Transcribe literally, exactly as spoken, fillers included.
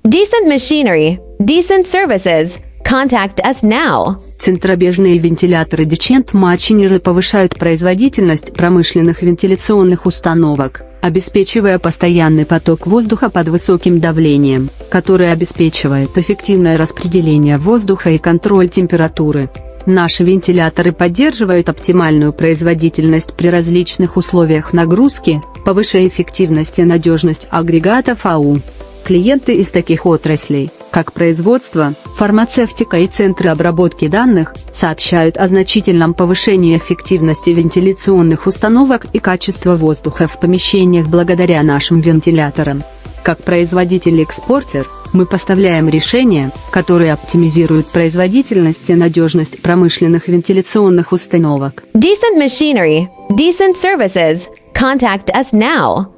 Decent machinery, decent services. Contact us now. Центробежные вентиляторы Decent Machinery повышают производительность промышленных вентиляционных установок, обеспечивая постоянный поток воздуха под высоким давлением, который обеспечивает эффективное распределение воздуха и контроль температуры. Наши вентиляторы поддерживают оптимальную производительность при различных условиях нагрузки, повышая эффективность и надежность агрегатов АУ. Клиенты из таких отраслей, как производство, фармацевтика и центры обработки данных, сообщают о значительном повышении эффективности вентиляционных установок и качества воздуха в помещениях благодаря нашим вентиляторам. Как производитель-экспортер, мы поставляем решения, которые оптимизируют производительность и надежность промышленных вентиляционных установок. Decent machinery, decent services. Contact us now.